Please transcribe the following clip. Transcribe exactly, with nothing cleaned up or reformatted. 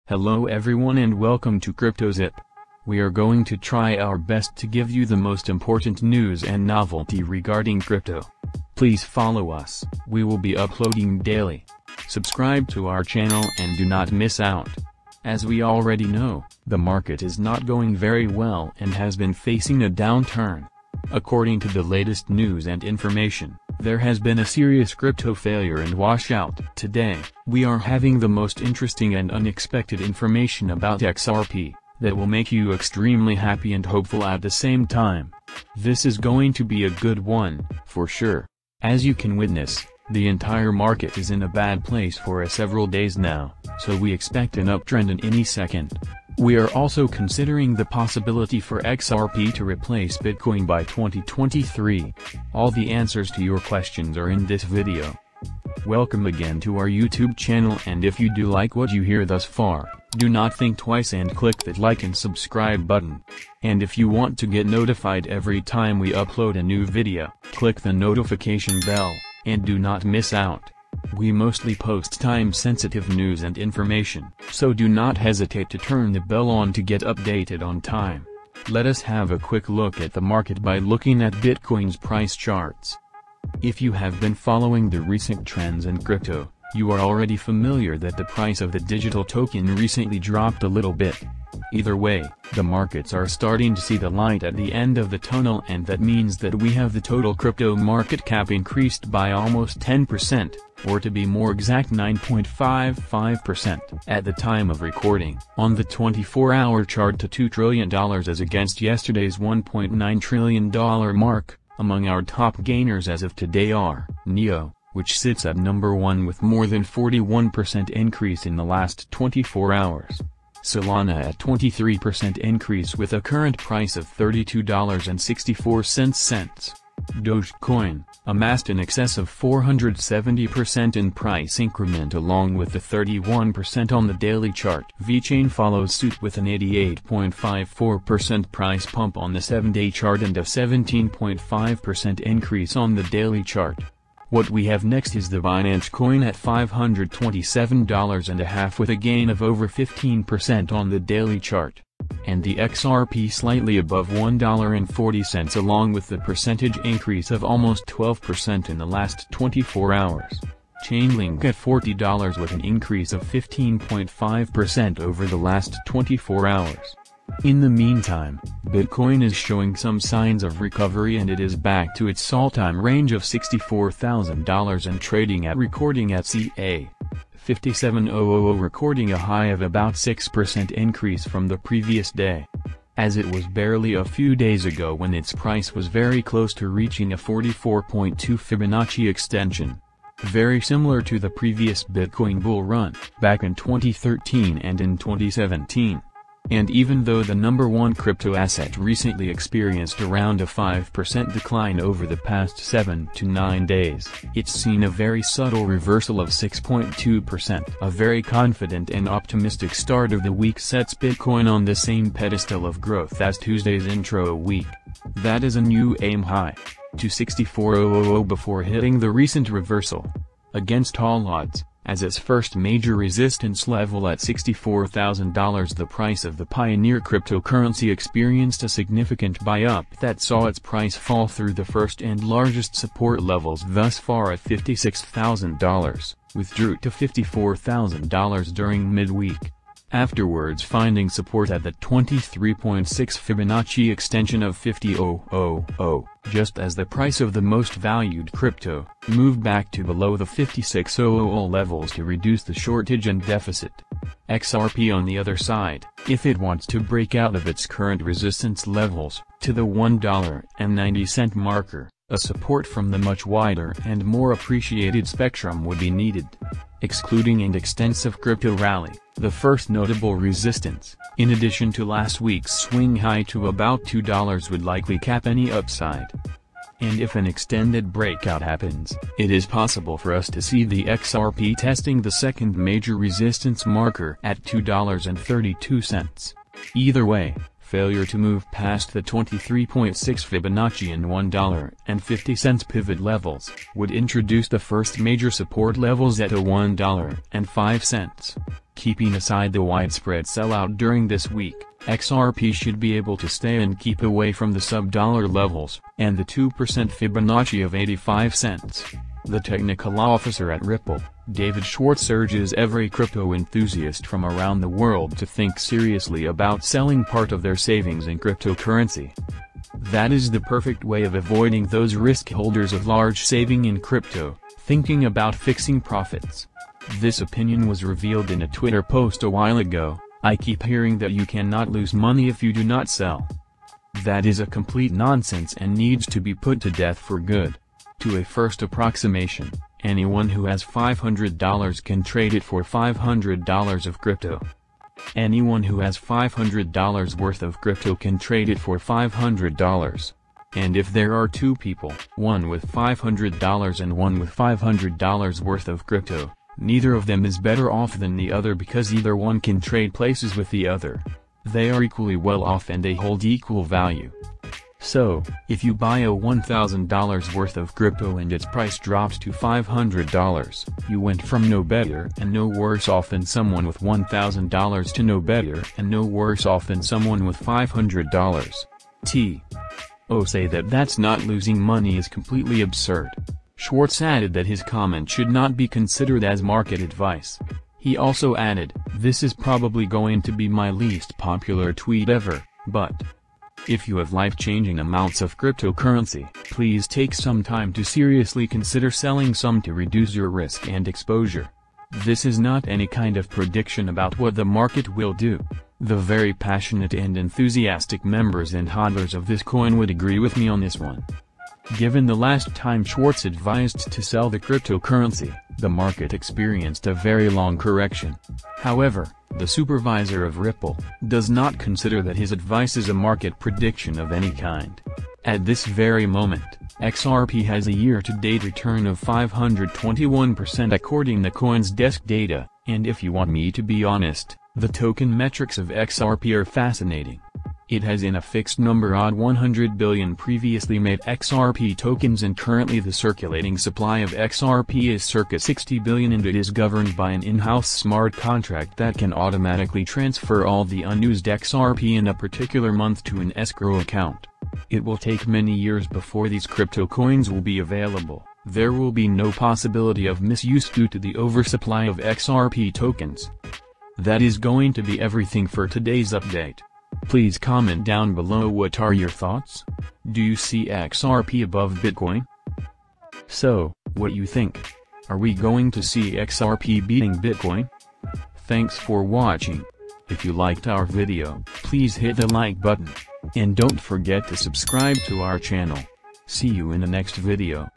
Hello everyone and welcome to CryptoZip. We are going to try our best to give you the most important news and novelty regarding crypto. Please follow us, we will be uploading daily. Subscribe to our channel and do not miss out. As we already know, the market is not going very well and has been facing a downturn. According to the latest news and information, there has been a serious crypto failure and washout. Today, we are having the most interesting and unexpected information about X R P, that will make you extremely happy and hopeful at the same time. This is going to be a good one, for sure. As you can witness, the entire market is in a bad place for a several days now, so we expect an uptrend in any second. We are also considering the possibility for X R P to replace Bitcoin by twenty twenty-three. All the answers to your questions are in this video. Welcome again to our YouTube channel, and if you do like what you hear thus far, do not think twice and click that like and subscribe button. And if you want to get notified every time we upload a new video, click the notification bell, and do not miss out. We mostly post time-sensitive news and information, so do not hesitate to turn the bell on to get updated on time. Let us have a quick look at the market by looking at Bitcoin's price charts. If you have been following the recent trends in crypto, you are already familiar that the price of the digital token recently dropped a little bit. Either way, the markets are starting to see the light at the end of the tunnel, and that means that we have the total crypto market cap increased by almost ten percent, or to be more exact nine point five five percent, at the time of recording, on the twenty-four hour chart to two trillion dollars as against yesterday's one point nine trillion dollars mark. Among our top gainers as of today are Neo, which sits at number one with more than forty-one percent increase in the last twenty-four hours. Solana at twenty-three percent increase with a current price of thirty-two dollars and sixty-four cents. Dogecoin, amassed in excess of four hundred seventy percent in price increment along with the thirty-one percent on the daily chart. VeChain follows suit with an eighty-eight point five four percent price pump on the seven day chart and a seventeen point five percent increase on the daily chart. What we have next is the Binance Coin at five hundred twenty-seven dollars and a half with a gain of over fifteen percent on the daily chart. And the X R P slightly above one dollar and forty cents along with the percentage increase of almost twelve percent in the last twenty-four hours. Chainlink at forty dollars with an increase of fifteen point five percent over the last twenty-four hours. In the meantime, Bitcoin is showing some signs of recovery and it is back to its all-time range of sixty-four thousand dollars and trading at recording at C A fifty-seven thousand, recording a high of about six percent increase from the previous day. As it was barely a few days ago when its price was very close to reaching a forty-four point two Fibonacci extension. Very similar to the previous Bitcoin bull run, back in twenty thirteen and in twenty seventeen. And even though the number one crypto asset recently experienced around a five percent decline over the past seven to nine days, it's seen a very subtle reversal of six point two percent. A very confident and optimistic start of the week sets Bitcoin on the same pedestal of growth as Tuesday's intro week. That is a new aim high, to sixty-four thousand before hitting the recent reversal. Against all odds, as its first major resistance level at sixty-four thousand dollars, the price of the pioneer cryptocurrency experienced a significant buy-up that saw its price fall through the first and largest support levels thus far at fifty-six thousand dollars, withdrew to fifty-four thousand dollars during midweek. Afterwards finding support at the twenty-three point six Fibonacci extension of fifty thousand, just as the price of the most valued crypto moved back to below the fifty-six thousand levels to reduce the shortage and deficit. X R P on the other side, if it wants to break out of its current resistance levels, to the one dollar and ninety cent marker, a support from the much wider and more appreciated spectrum would be needed. Excluding an extensive crypto rally, the first notable resistance, in addition to last week's swing high to about two dollars, would likely cap any upside. And if an extended breakout happens, it is possible for us to see the X R P testing the second major resistance marker at two dollars and thirty-two cents. Either way, failure to move past the twenty-three point six Fibonacci and one dollar and fifty cents pivot levels would introduce the first major support levels at a one dollar and five cents. Keeping aside the widespread sellout during this week, X R P should be able to stay and keep away from the sub-dollar levels, and the two percent Fibonacci of eighty-five cents. The technical officer at Ripple, David Schwartz, urges every crypto enthusiast from around the world to think seriously about selling part of their savings in cryptocurrency. That is the perfect way of avoiding those risk holders of large saving in crypto, thinking about fixing profits. This opinion was revealed in a Twitter post a while ago. I keep hearing that you cannot lose money if you do not sell. That is a complete nonsense and needs to be put to death for good. To a first approximation, anyone who has five hundred dollars can trade it for five hundred dollars of crypto. Anyone who has five hundred dollars worth of crypto can trade it for five hundred dollars. And if there are two people, one with five hundred dollars and one with five hundred dollars worth of crypto, neither of them is better off than the other because either one can trade places with the other. They are equally well off and they hold equal value. So, if you buy a one thousand dollars worth of crypto and its price drops to five hundred dollars, you went from no better and no worse off than someone with one thousand dollars to no better and no worse off than someone with five hundred dollars. T. O say that that's not losing money is completely absurd. Schwartz added that his comment should not be considered as market advice. He also added, "This is probably going to be my least popular tweet ever, but if you have life-changing amounts of cryptocurrency, please take some time to seriously consider selling some to reduce your risk and exposure." This is not any kind of prediction about what the market will do. The very passionate and enthusiastic members and hodlers of this coin would agree with me on this one. Given the last time Schwartz advised to sell the cryptocurrency, the market experienced a very long correction. However, the supervisor of Ripple does not consider that his advice is a market prediction of any kind. At this very moment, X R P has a year-to-date return of five hundred twenty-one percent according to CoinsDesk data, and if you want me to be honest, the token metrics of X R P are fascinating. It has in a fixed number odd one hundred billion previously made X R P tokens and currently the circulating supply of X R P is circa sixty billion and it is governed by an in-house smart contract that can automatically transfer all the unused X R P in a particular month to an escrow account. It will take many years before these crypto coins will be available. There will be no possibility of misuse due to the oversupply of X R P tokens. That is going to be everything for today's update. Please comment down below what are your thoughts? Do you see X R P above Bitcoin? So, what you think? Are we going to see X R P beating Bitcoin? Thanks for watching. If you liked our video, please hit the like button. And don't forget to subscribe to our channel. See you in the next video.